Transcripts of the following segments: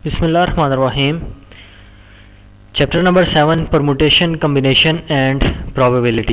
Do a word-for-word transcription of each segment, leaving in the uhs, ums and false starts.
बिस्मिल्लाहिर्रहमानिर्रहीम। Chapter number seven, permutation, combination and probability.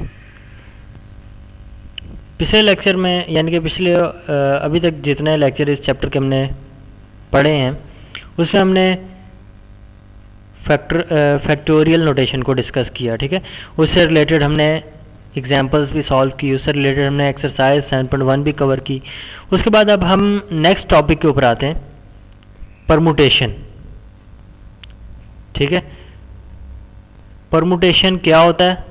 पिछले lecture में यानी कि पिछले अभी तक जितने लेक्चर इस चैप्टर के हमने पढ़े हैं उसमें हमने फैक्टर फैक्टोरियल नोटेशन को डिस्कस किया। ठीक है, उससे रिलेटेड हमने एग्जांपल्स भी सॉल्व की, उससे रिलेटेड हमने एक्सरसाइज सेवन पॉइंट वन भी कवर की। उसके बाद अब हम नेक्स्ट टॉपिक के ऊपर आते हैं, परमुटेशन। ठीक है, परमुटेशन क्या होता है,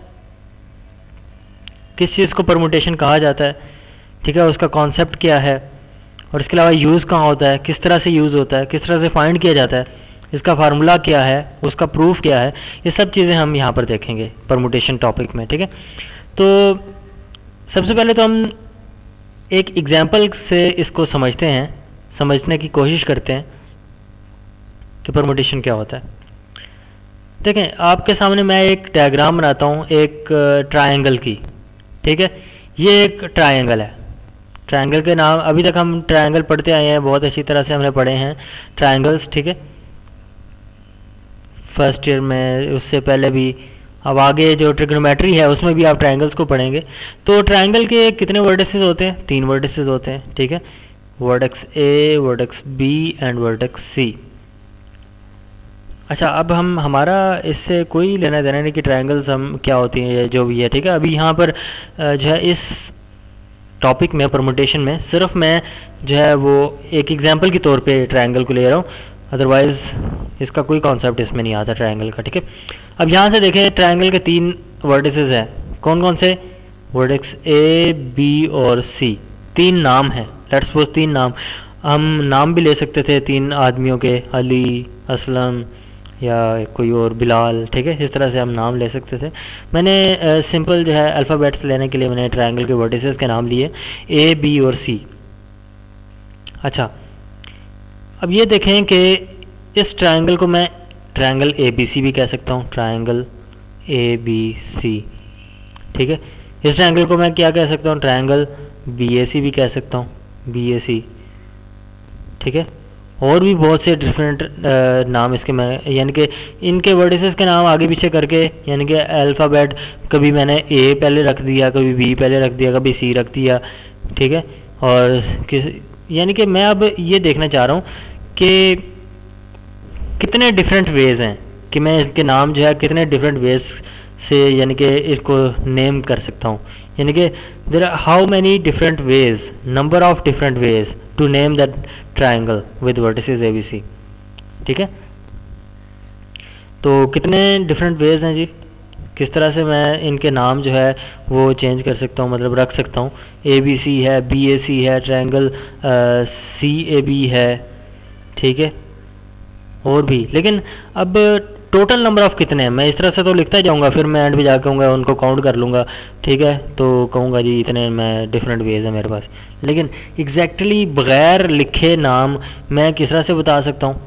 किस चीज़ को परमुटेशन कहा जाता है, ठीक है, उसका कॉन्सेप्ट क्या है, और इसके अलावा यूज़ कहाँ होता है, किस तरह से यूज़ होता है, किस तरह से फाइंड किया जाता है, इसका फार्मूला क्या है, उसका प्रूफ क्या है, ये सब चीज़ें हम यहाँ पर देखेंगे परमुटेशन टॉपिक में। ठीक है, तो सबसे पहले तो हम एक एग्जाम्पल से इसको समझते हैं, समझने की कोशिश करते हैं कि परमुटेशन क्या होता है। देखें, आपके सामने मैं एक डायग्राम बनाता हूँ एक ट्रायंगल की। ठीक है, ये एक ट्रायंगल है। ट्रायंगल के नाम अभी तक हम ट्रायंगल पढ़ते आए हैं, बहुत अच्छी तरह से हमने पढ़े हैं ट्रायंगल्स। ठीक है, फर्स्ट ईयर में, उससे पहले भी, अब आगे जो ट्रिग्नोमेट्री है उसमें भी आप ट्रायंगल्स को पढ़ेंगे। तो ट्रायंगल के कितने वर्टिसेस होते हैं? तीन वर्टिसेस होते हैं। ठीक है, vertex A, vertex B and vertex C. अच्छा, अब हम हमारा इससे कोई लेना देना नहीं कि ट्रायंगल्स हम क्या होती हैं या जो भी है। ठीक है, अभी यहाँ पर जो है इस टॉपिक में परमुटेशन में सिर्फ मैं जो है वो एक एग्जांपल के तौर पे ट्रायंगल को ले रहा हूँ, अदरवाइज़ इसका कोई कॉन्सेप्ट इसमें नहीं आता ट्रायंगल का। ठीक है, अब यहाँ से देखें, ट्रायंगल के तीन वर्टिसेस हैं। कौन कौन से? वर्टेक्स ए, बी और सी। तीन नाम हैं, लेट्स सपोज तीन नाम। हम नाम भी ले सकते थे तीन आदमियों के, अली, असलम या कोई और, बिलाल। ठीक है, इस तरह से हम नाम ले सकते थे। मैंने सिंपल जो है अल्फ़ाबेट्स लेने के लिए मैंने ट्रायंगल के वर्टिसेस के नाम लिए, ए, बी और सी। अच्छा, अब ये देखें कि इस ट्रायंगल को मैं ट्रायंगल ए बी सी भी कह सकता हूँ, ट्रायंगल ए बी सी। ठीक है, इस ट्रायंगल को मैं क्या कह सकता हूँ? ट्रायंगल बी ए सी भी कह सकता हूँ, बी ए सी। ठीक है, और भी बहुत से डिफरेंट नाम इसके मैं, यानी कि इनके वर्टिसेस के नाम आगे पीछे करके, यानी कि अल्फ़ाबेट कभी मैंने ए पहले रख दिया, कभी बी पहले रख दिया, कभी सी रख दिया। ठीक है, और किस, यानी कि मैं अब ये देखना चाह रहा हूँ कि कितने डिफरेंट वेज़ हैं कि मैं इसके नाम जो है कितने डिफरेंट वेज़ से यानी कि इसको नेम कर सकता हूँ। यानी कि there are how many different ways, number of different ways to name that triangle with vertices A B C. ठीक है, तो कितने डिफरेंट वेज़ हैं जी, किस तरह से मैं इनके नाम जो है वो चेंज कर सकता हूँ, मतलब रख सकता हूँ। ए बी सी है, बी ए सी है, ट्रायंगल सी ए बी है। ठीक है, और भी, लेकिन अब टोटल नंबर ऑफ कितने हैं मैं इस तरह से तो लिखता जाऊंगा, फिर मैं एंड पे जाकर कहूँगा उनको काउंट कर लूँगा। ठीक है, तो कहूँगा जी इतने मैं डिफरेंट वेज है मेरे पास, लेकिन एग्जैक्टली बगैर लिखे नाम मैं किस तरह से बता सकता हूँ?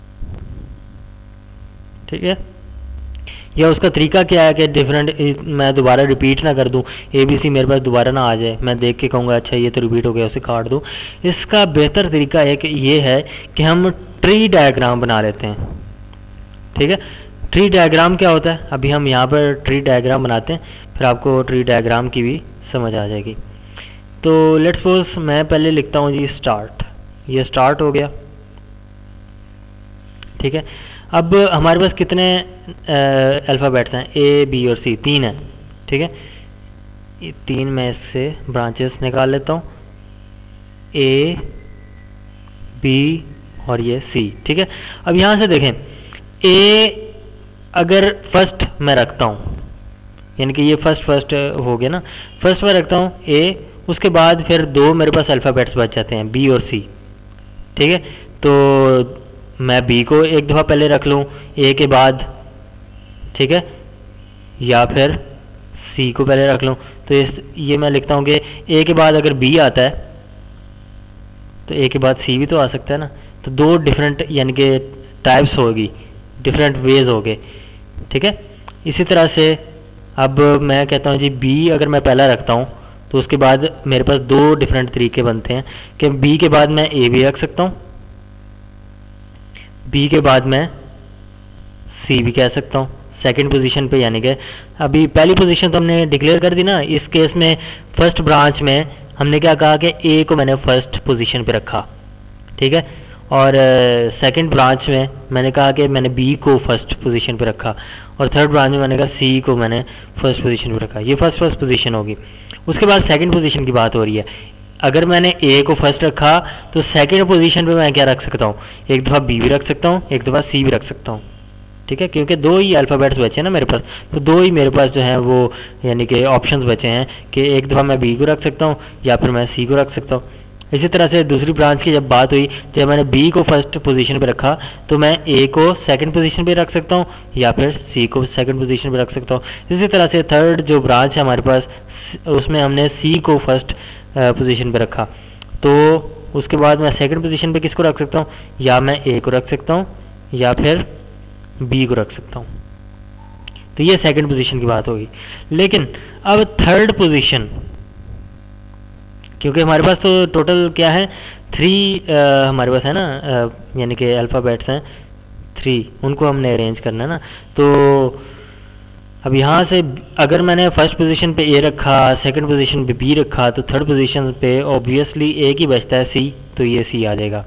ठीक है, या उसका तरीका क्या है कि डिफरेंट मैं दोबारा रिपीट ना कर दूं, ए बी सी मेरे पास दोबारा ना आ जाए, मैं देख के कहूँगा अच्छा ये तो रिपीट हो गया, उसे काट दूं। इसका बेहतर तरीका है कि ये है कि हम ट्री डायग्राम बना लेते हैं। ठीक है, ट्री डायग्राम क्या होता है, अभी हम यहाँ पर ट्री डायग्राम बनाते हैं, फिर आपको ट्री डायग्राम की भी समझ आ जाएगी। तो लेट्स सपोज मैं पहले लिखता हूँ जी स्टार्ट, ये स्टार्ट हो गया। ठीक है, अब हमारे पास कितने अल्फ़ाबेट्स हैं? ए, बी और सी, तीन हैं। ठीक है, ये तीन में इससे ब्रांचेस निकाल लेता हूँ, ए, बी और ये सी। ठीक है, अब यहाँ से देखें, ए अगर फर्स्ट मैं रखता हूँ, यानी कि ये फर्स्ट फर्स्ट हो गया ना, फर्स्ट में रखता हूँ ए, उसके बाद फिर दो मेरे पास अल्फ़ाबेट्स बच जाते हैं, बी और सी। ठीक है, तो मैं बी को एक दफ़ा पहले रख लूँ ए के बाद। ठीक है, या फिर सी को पहले रख लूँ, तो इस ये मैं लिखता हूँ कि ए के बाद अगर बी आता है तो ए के बाद सी भी तो आ सकता है ना। तो दो डिफरेंट यानी कि टाइप्स होगी, डिफरेंट वेज हो गए। ठीक है, इसी तरह से अब मैं कहता हूँ जी बी अगर मैं पहला रखता हूँ तो उसके बाद मेरे पास दो डिफरेंट तरीके बनते हैं कि बी के बाद मैं ए भी रख सकता हूँ, बी के बाद मैं सी भी कह सकता हूँ सेकंड पोजीशन पे, यानी कि अभी पहली पोजीशन तो हमने डिक्लेयर कर दी ना। इस केस में फर्स्ट ब्रांच में हमने क्या कहा कि ए को मैंने फर्स्ट पोजीशन पे रखा, ठीक है, और सेकंड uh, ब्रांच में मैंने कहा कि मैंने बी को फर्स्ट पोजीशन पे रखा, और थर्ड ब्रांच में मैंने कहा सी को मैंने फर्स्ट पोजीशन पे रखा। ये फर्स्ट फर्स्ट पोजीशन होगी। उसके बाद सेकंड पोजीशन की बात हो रही है। अगर मैंने ए को फर्स्ट रखा तो सेकंड पोजीशन पे मैं क्या रख सकता हूँ, एक दफ़ा बी भी रख सकता हूँ, एक दफ़ा सी भी रख सकता हूँ, ठीक है, क्योंकि दो ही अल्फ़ाबेट्स बचे हैं ना मेरे पास, तो दो ही मेरे पास जो है वो यानी कि ऑप्शंस बचे हैं कि एक दफ़ा मैं बी को रख सकता हूँ या फिर मैं सी को रख सकता हूँ। इसी तरह से दूसरी ब्रांच की जब बात हुई, जब मैंने बी को फर्स्ट पोजीशन पे रखा तो मैं ए को सेकंड पोजीशन पे रख सकता हूँ या फिर सी को सेकंड पोजीशन पे रख सकता हूँ। इसी तरह से थर्ड जो ब्रांच है हमारे पास, उसमें हमने सी को फर्स्ट पोजीशन पे रखा, तो उसके बाद मैं सेकंड पोजीशन पे किसको रख सकता हूँ, या मैं ए को रख सकता हूँ या फिर बी को रख सकता हूँ। तो ये सेकंड पोजीशन की बात होगी। लेकिन अब थर्ड पोजीशन, क्योंकि हमारे पास तो टोटल क्या है, थ्री आ, हमारे पास है ना, यानी कि अल्फ़ाबेट्स हैं थ्री, उनको हमने अरेंज करना है ना। तो अब यहाँ से अगर मैंने फर्स्ट पोजीशन पे ए रखा, सेकंड पोजीशन पे बी रखा, तो थर्ड पोजीशन पे ऑब्वियसली एक ही बचता है सी, तो ये सी आ जाएगा।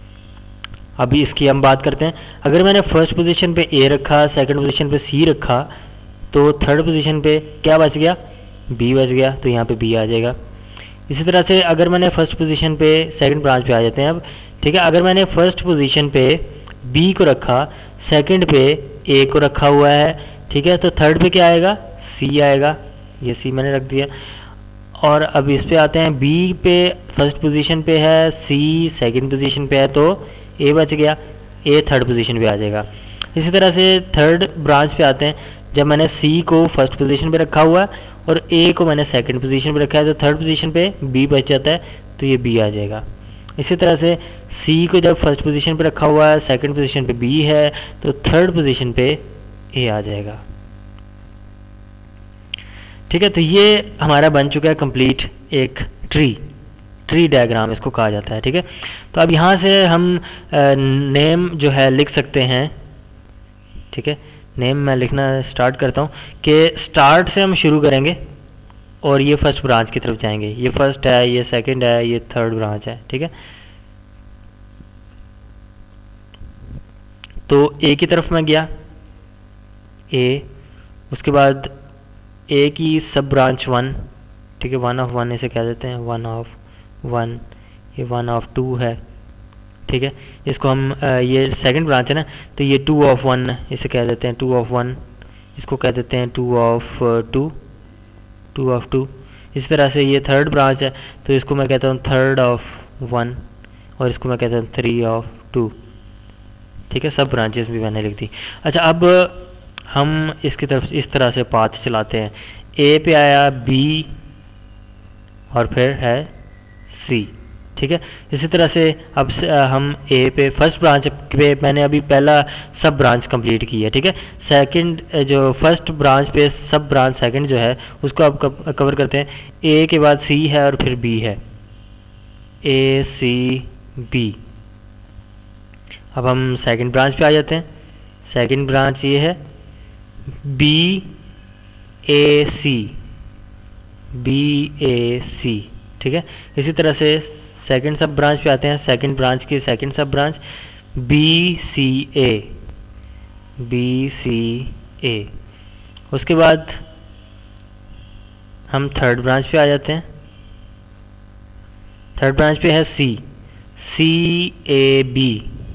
अभी इसकी हम बात करते हैं। अगर मैंने फर्स्ट पोजीशन पे ए रखा, सेकंड पोजीशन पे सी रखा, तो थर्ड पोजीशन पे क्या बच गया, बी बच गया, तो यहाँ पे बी आ जाएगा। इसी तरह से अगर मैंने फर्स्ट पोजीशन पे, सेकंड ब्रांच पे आ जाते हैं अब, ठीक है, अगर मैंने फर्स्ट पोजीशन पे बी को रखा, सेकंड पे ए को रखा हुआ है, ठीक है, तो थर्ड पे क्या आएगा, सी आएगा। ये सी मैंने रख दिया। और अब इस पे आते हैं, बी पे फर्स्ट पोजीशन पे है, सी सेकंड पोजीशन पे है, तो ए बच गया, ए थर्ड पोजीशन पे आ जाएगा। इसी तरह से थर्ड ब्रांच पे आते हैं, जब मैंने सी को फर्स्ट पोजीशन पे रखा हुआ है और ए को मैंने सेकंड पोजीशन पे रखा है, तो थर्ड पोजीशन पे बी बच जाता है, तो ये बी आ जाएगा। इसी तरह से सी को जब फर्स्ट पोजीशन पे रखा हुआ है, सेकंड पोजीशन पे बी है, तो थर्ड पोजीशन पे ए आ जाएगा, ठीक है। तो ये हमारा बन चुका है कंप्लीट एक ट्री, ट्री डायग्राम इसको कहा जाता है, ठीक है। तो अब यहाँ से हम नेम जो है लिख सकते हैं, ठीक है। नेम मैं लिखना स्टार्ट करता हूँ कि स्टार्ट से हम शुरू करेंगे और ये फर्स्ट ब्रांच की तरफ जाएंगे। ये फर्स्ट है, ये सेकंड है, ये थर्ड ब्रांच है, ठीक है। तो ए की तरफ मैं गया, ए, उसके बाद ए की सब ब्रांच वन, ठीक है, वन ऑफ वन इसे कह देते हैं, वन ऑफ वन, ये वन ऑफ टू है, ठीक है। इसको हम आ, ये सेकंड ब्रांच है ना, तो ये टू ऑफ वन इसे कह देते हैं, टू ऑफ वन, इसको कह देते हैं two of two, two of two. इसी तरह से ये थर्ड ब्रांच है, तो इसको मैं कहता हूँ थर्ड ऑफ वन, और इसको मैं कहता हूँ थ्री ऑफ टू, ठीक है। सब ब्रांचेस भी मैंने लिख दी। अच्छा, अब हम इसकी तरफ इस तरह से पाथ चलाते हैं। ए पे आया, बी, और फिर है सी, ठीक है। इसी तरह से अब से हम ए पे फर्स्ट ब्रांच पे मैंने अभी पहला सब ब्रांच कंप्लीट की है, ठीक है। सेकंड जो फर्स्ट ब्रांच पे सब ब्रांच सेकंड जो है उसको अब कवर करते हैं। ए के बाद सी है और फिर बी है, ए सी बी। अब हम सेकंड ब्रांच पे आ जाते हैं। सेकंड ब्रांच ये है B A C, B A सी, ठीक है। इसी तरह से सेकंड सब ब्रांच पे आते हैं। सेकंड ब्रांच की second sub branch B C A, B C A. उसके बाद हम थर्ड ब्रांच पे आ जाते हैं। थर्ड ब्रांच पे है C, C A B,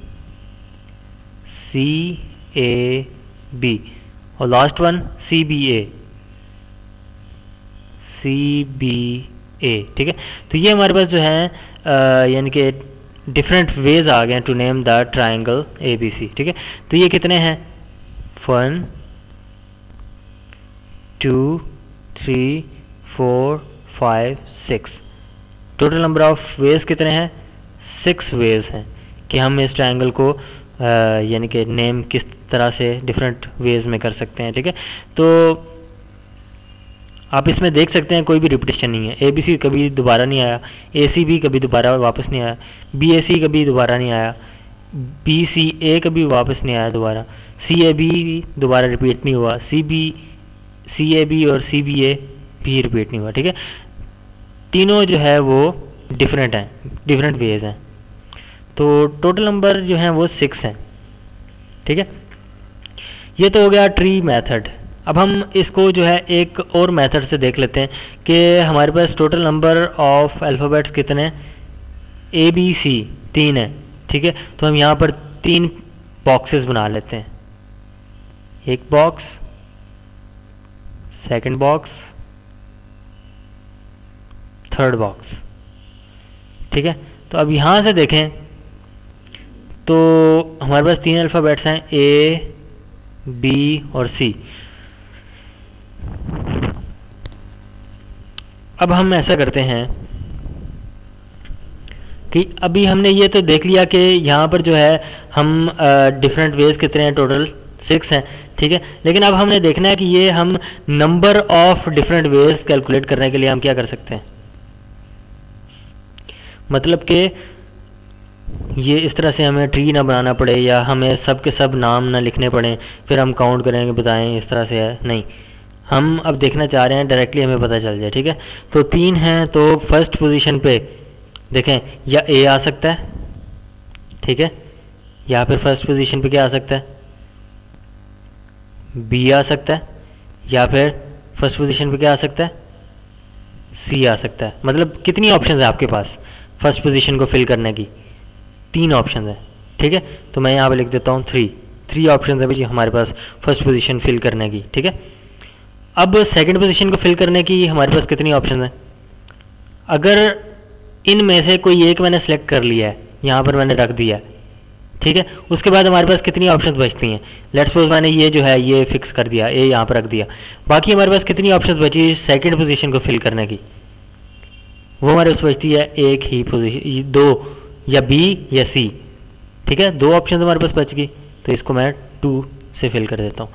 C A B, और last one C B A, C B A, ठीक है। तो ये हमारे पास जो है यानी कि डिफरेंट वेज आ गए to name the triangle A B C, ठीक है। तो ये कितने हैं, one two three four five six, total number of ways कितने हैं, सिक्स वेज हैं कि हम इस ट्राइंगल को यानी कि नेम किस तरह से डिफरेंट वेज में कर सकते हैं, ठीक है। तो आप इसमें देख सकते हैं कोई भी रिपीटिशन नहीं है। ए बी सी कभी दोबारा नहीं आया, ए सी भी कभी दोबारा वापस नहीं आया, बी ए सी कभी दोबारा नहीं आया, बी सी ए कभी वापस नहीं आया दोबारा, सी ए बी दोबारा रिपीट नहीं हुआ, C B C A B और सी बी ए भी रिपीट नहीं हुआ, ठीक है। तीनों जो है वो डिफरेंट हैं, डिफरेंट वेज हैं। तो टोटल नंबर जो हैं वो सिक्स हैं, ठीक है। ये तो हो गया ट्री मेथड। अब हम इसको जो है एक और मेथड से देख लेते हैं कि हमारे पास टोटल नंबर ऑफ अल्फ़ाबेट्स कितने, ए बी सी तीन है, ठीक है। तो हम यहाँ पर तीन बॉक्सेस बना लेते हैं, एक box, second box, third box, ठीक है। तो अब यहाँ से देखें तो हमारे पास तीन अल्फ़ाबेट्स हैं, ए बी और सी। अब हम ऐसा करते हैं कि अभी हमने ये तो देख लिया कि यहाँ पर जो है हम डिफरेंट वेज कितने हैं, टोटल सिक्स हैं, ठीक है। लेकिन अब हमने देखना है कि ये हम number of different ways calculate करने के लिए हम क्या कर सकते हैं, मतलब कि ये इस तरह से हमें ट्री ना बनाना पड़े या हमें सब के सब नाम ना लिखने पड़े फिर हम काउंट करेंगे बताएं इस तरह से है, नहीं। हम अब देखना चाह रहे हैं डायरेक्टली हमें पता चल जाए, ठीक है। तो तीन हैं तो फर्स्ट पोजीशन पे देखें या ए आ सकता है, ठीक है, या फिर फर्स्ट पोजीशन पे क्या आ सकता है, बी आ सकता है, या फिर फर्स्ट पोजीशन पे क्या आ सकता है, सी आ सकता है। मतलब कितनी ऑप्शन है आपके पास फर्स्ट पोजीशन को फिल करने की, तीन ऑप्शन है, ठीक है। तो मैं यहाँ पे लिख देता हूँ थ्री थ्री ऑप्शन है भाई हमारे पास फर्स्ट पोजीशन फिल करने की, ठीक है। अब सेकंड पोजीशन को फिल करने की हमारे पास कितनी ऑप्शन है, अगर इनमें से कोई एक मैंने सेलेक्ट कर लिया है, यहाँ पर मैंने रख दिया, ठीक है, उसके बाद हमारे पास कितनी ऑप्शन बचती हैं। लेट्स सपोज मैंने ये जो है ये फिक्स कर दिया, ए यहाँ पर रख दिया, बाकी हमारे पास कितनी ऑप्शन बची सेकंड पोजीशन को फिल करने की, वो हमारे पास बचती है एक ही पोजीशन, दो, या बी या सी, ठीक है। दो ऑप्शन हमारे पास बच गई, तो इसको मैं टू से फिल कर देता हूँ।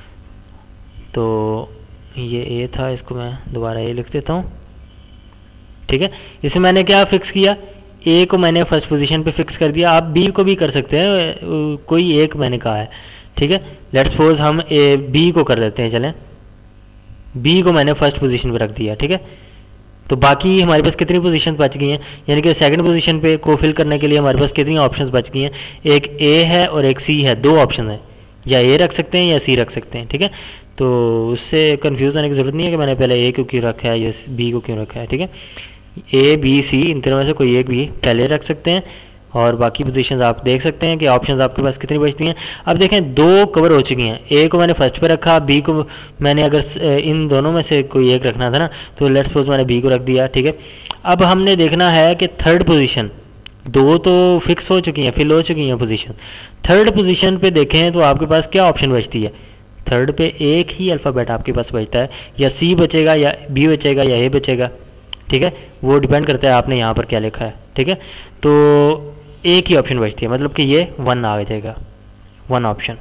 तो ये ए था, इसको मैं दोबारा ए लिख देता हूँ, ठीक है। इसे मैंने क्या फिक्स किया, ए को मैंने फर्स्ट पोजीशन पे फिक्स कर दिया। आप बी को भी कर सकते हैं, कोई एक मैंने कहा है, ठीक है। लेट्स सपोज हम ए बी को कर देते हैं, चलें बी को मैंने फर्स्ट पोजीशन पे रख दिया, ठीक है। तो बाकी हमारे पास कितनी पोजीशन बच गई हैं, यानी कि सेकंड पोजीशन पे को फिल करने के लिए हमारे पास कितनी ऑप्शंस बच गई हैं, एक ए है और एक सी है, दो ऑप्शन है, या ए रख सकते हैं या सी रख सकते हैं, ठीक है। तो उससे कंफ्यूज होने की ज़रूरत नहीं है कि मैंने पहले ए को क्यों रखा है या बी को क्यों रखा है, ठीक है। ए बी सी इन तीनों में से कोई एक भी पहले रख सकते हैं और बाकी पोजीशंस आप देख सकते हैं कि ऑप्शंस आपके पास कितनी बचती हैं। अब देखें दो कवर हो चुकी हैं, ए को मैंने फर्स्ट पे रखा, बी को मैंने अगर इन दोनों में से कोई एक रखना था ना, तो लेट्स सपोज मैंने बी को रख दिया, ठीक है। अब हमने देखना है कि थर्ड पोजीशन, दो तो फिक्स हो चुकी हैं, फिल हो चुकी हैं पोजीशन, थर्ड पोजीशन पे देखें तो आपके पास क्या ऑप्शन बचती है, थर्ड पे एक ही अल्फ़ाबेट आपके पास बचता है, या सी बचेगा या बी बचेगा या ए बचेगा, ठीक है। वो डिपेंड करता है आपने यहाँ पर क्या लिखा है, ठीक है। तो एक ही ऑप्शन बचती है, मतलब कि ये वन आ जाएगा, वन ऑप्शन।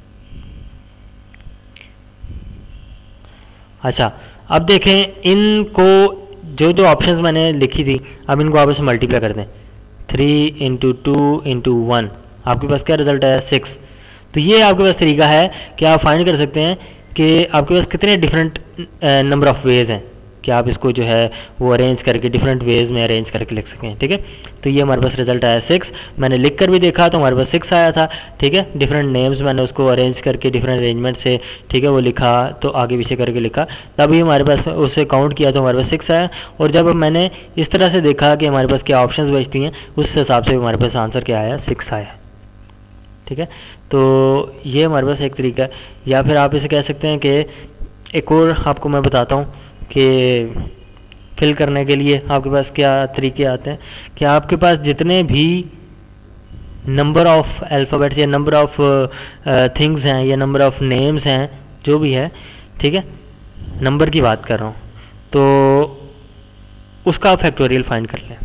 अच्छा अब देखें इनको, जो जो ऑप्शंस मैंने लिखी थी अब इनको आपस में मल्टीप्लाई कर दें, three into two into one, आपके पास क्या रिजल्ट है, सिक्स। तो ये आपके पास तरीका है कि आप फाइंड कर सकते हैं कि आपके पास कितने डिफरेंट नंबर ऑफ वेज हैं कि आप इसको जो है वो अरेंज करके डिफरेंट वेज में अरेंज करके लिख सकें, ठीक है। तो ये हमारे पास रिजल्ट आया सिक्स, मैंने लिख कर भी देखा तो हमारे पास सिक्स आया था, ठीक है। डिफरेंट नेम्स मैंने उसको अरेंज करके डिफरेंट अरेंजमेंट से, ठीक है, वो लिखा, तो आगे पीछे करके लिखा, तभी हमारे पास उसे काउंट किया तो हमारे पास सिक्स आया। और जब मैंने इस तरह से देखा कि हमारे पास क्या ऑप्शन बचती हैं, उस हिसाब से हमारे पास आंसर क्या आया, सिक्स आया, ठीक है। तो ये हमारे पास एक तरीका है। या फिर आप इसे कह सकते हैं कि एक और आपको मैं बताता हूँ कि फिल करने के लिए आपके पास क्या तरीके आते हैं कि आपके पास जितने भी नंबर ऑफ अल्फ़ाबेट्स या नंबर ऑफ थिंग्स हैं या नंबर ऑफ नेम्स हैं, जो भी है, ठीक है, नंबर की बात कर रहा हूँ, तो उसका फैक्टोरियल फाइंड कर लें।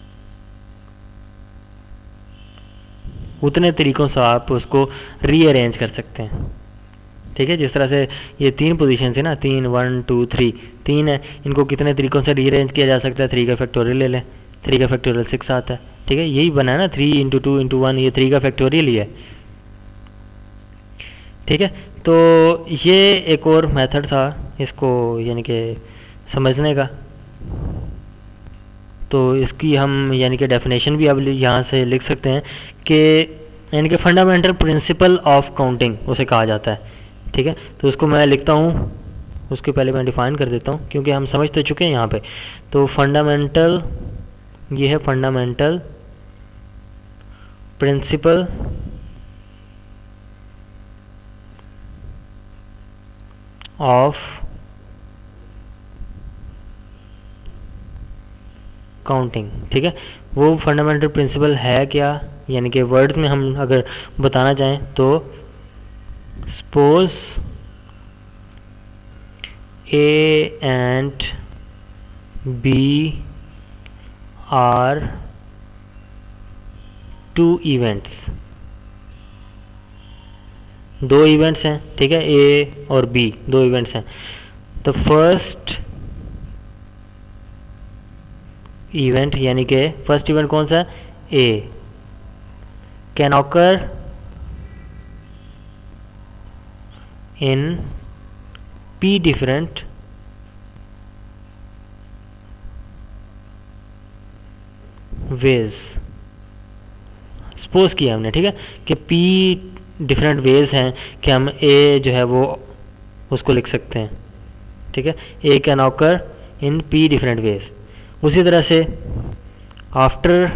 उतने तरीक़ों से आप उसको रीअरेंज कर सकते हैं, ठीक है। जिस तरह से ये तीन पोजीशन थी ना, तीन, वन टू थ्री, तीन है, इनको कितने तरीक़ों से रीअरेंज किया जा सकता है, थ्री का फैक्टोरियल ले लें, थ्री का फैक्टोरियल सिक्स आता है, ठीक है, यही बना है ना, three into two into one, ये थ्री का फैक्टोरियल ही है। ठीक है, तो ये एक और मेथड था इसको यानी कि समझने का। तो इसकी हम यानी कि डेफिनेशन भी अब यहाँ से लिख सकते हैं कि यानी कि फंडामेंटल प्रिंसिपल ऑफ काउंटिंग उसे कहा जाता है। ठीक है, तो उसको मैं लिखता हूँ, उसके पहले मैं डिफाइन कर देता हूँ क्योंकि हम समझ तो चुके हैं यहाँ पे। तो फंडामेंटल, ये है फंडामेंटल प्रिंसिपल ऑफ काउंटिंग। ठीक है, वो फंडामेंटल प्रिंसिपल है क्या, यानी कि वर्ड्स में हम अगर बताना चाहें तो suppose A and B are two events, दो इवेंट्स हैं। ठीक है, ए और बी दो इवेंट्स हैं। द फर्स्ट इवेंट यानी कि फर्स्ट इवेंट कौन सा है, A, can occur in P different ways. Suppose किया हमने, ठीक है, कि पी डिफरेंट वेज हैं कि हम ए जो है वो उसको लिख सकते हैं। ठीक है, A can occur in P different ways. उसी तरह से आफ्टर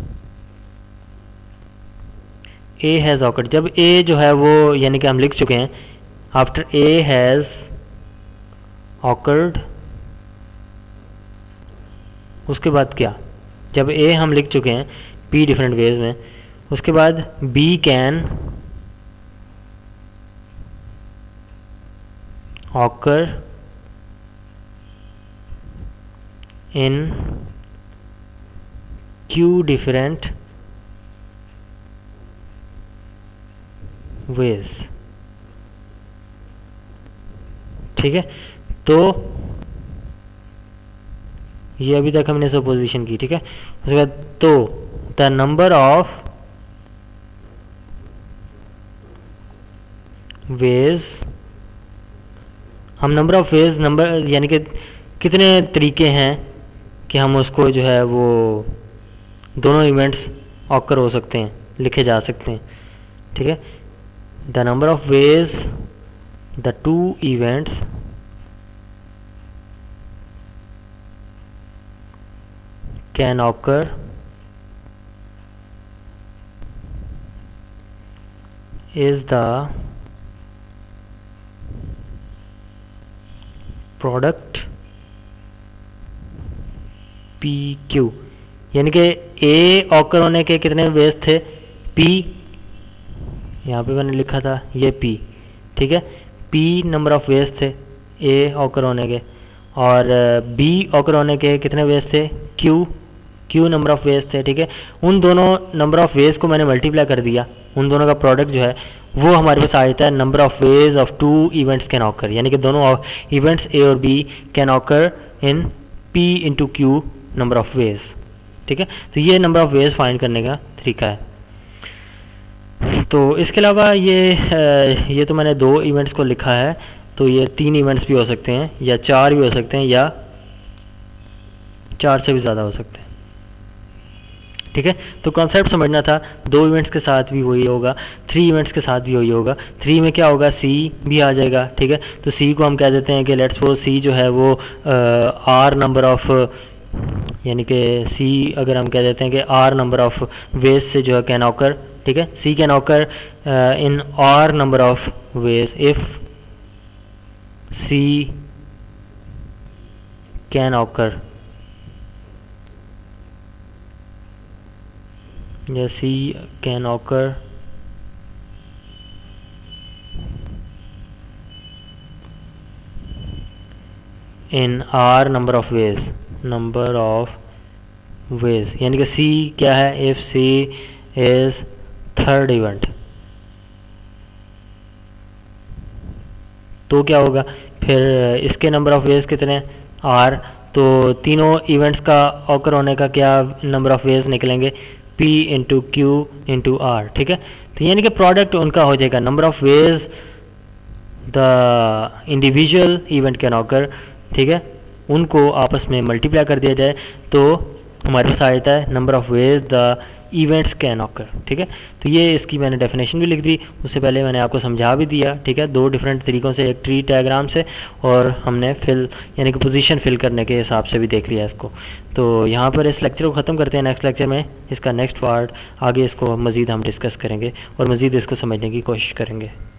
ए हैज़ ऑकर्ड, जब ए जो है वो यानी कि हम लिख चुके हैं, आफ्टर ए हैज़ ऑकर्ड, उसके बाद क्या, जब ए हम लिख चुके हैं पी डिफरेंट वेज में, उसके बाद B can occur in Q different ways. ठीक है, तो ये अभी तक हमने सपोजिशन की। ठीक है, उसके बाद तो द नंबर ऑफ वेज, हम नंबर ऑफ वेज, नंबर यानी कि कितने तरीके हैं कि हम उसको जो है वो दोनों इवेंट्स ऑकर हो सकते हैं, लिखे जा सकते हैं। ठीक है, the number of ways the two events can occur is the product P Q, यानी कि ए ऑकर होने के कितने वेज थे, पी, यहाँ पे मैंने लिखा था ये पी। ठीक है, पी नंबर ऑफ वेज थे ए ऑकर होने के, और बी ऑकर होने के कितने वेज थे, Q, Q number of ways थे। ठीक है, उन दोनों नंबर ऑफ वेज को मैंने मल्टीप्लाई कर दिया, उन दोनों का प्रोडक्ट जो है वो हमारे पास आ जाता है number of ways of two events can occur, यानी कि दोनों इवेंट्स ए और B can occur in P into Q number of ways. ठीक है, तो ये नंबर ऑफ वेज फाइंड करने का तरीका है। तो इसके अलावा ये ये तो मैंने दो इवेंट्स को लिखा है, तो ये तीन इवेंट्स भी हो सकते हैं या चार भी हो सकते हैं या चार से भी ज़्यादा हो सकते हैं। ठीक है, तो कॉन्सेप्ट समझना था, दो इवेंट्स के साथ भी वही होगा, थ्री इवेंट्स के साथ भी वही होगा। थ्री में क्या होगा, सी भी आ जाएगा। ठीक है, तो सी को हम कह देते हैं कि लेट्स सपोज सी जो है वो आर नंबर ऑफ, यानी कि सी अगर हम कह देते हैं कि आर नंबर ऑफ वेज से जो है कैन ऑकर। ठीक है, C can occur in R number of ways if C can occur, या C can occur in R number of ways, number of ways, यानी कि सी क्या है, if C is third event, तो क्या होगा फिर, इसके नंबर ऑफ वेज कितने, आर, तो तीनों इवेंट्स का ऑकर होने का क्या नंबर ऑफ वेज निकलेंगे, P into Q into R, ठीक है। तो यानी कि प्रोडक्ट उनका हो जाएगा number of ways the individual event can occur, ठीक है, उनको आपस में मल्टीप्लाई कर दिया जाए तो हमारे पास आ जाता है number of ways the events can occur, ठीक है। तो ये इसकी मैंने डेफिनेशन भी लिख दी, उससे पहले मैंने आपको समझा भी दिया, ठीक है, दो डिफरेंट तरीक़ों से, एक ट्री डायग्राम से और हमने फिल यानी कि पोजीशन फिल करने के हिसाब से भी देख लिया इसको। तो यहाँ पर इस लेक्चर को ख़त्म करते हैं, नेक्स्ट लेक्चर में इसका नेक्स्ट पार्ट आगे इसको मज़ीद हम डिस्कस करेंगे और मज़ीद इसको समझने की कोशिश करेंगे।